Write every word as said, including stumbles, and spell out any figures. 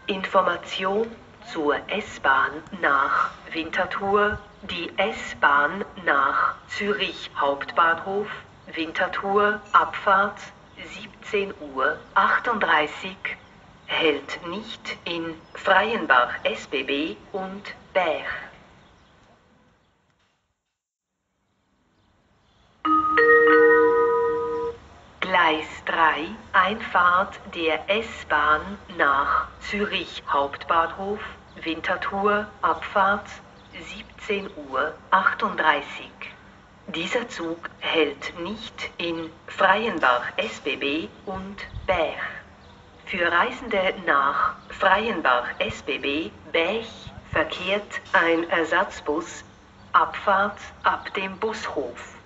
Information zur S-Bahn nach Winterthur. Die S-Bahn nach Zürich Hauptbahnhof, Winterthur, Abfahrt siebzehn Uhr achtunddreißig, hält nicht in Freienbach S B B und Berg. Gleis drei, Einfahrt der S-Bahn nach Zürich Hauptbahnhof, Winterthur, Abfahrt siebzehn Uhr achtunddreißig. Dieser Zug hält nicht in Freienbach S B B und Berg. Für Reisende nach Freienbach S B B Berg verkehrt ein Ersatzbus, Abfahrt ab dem Bushof.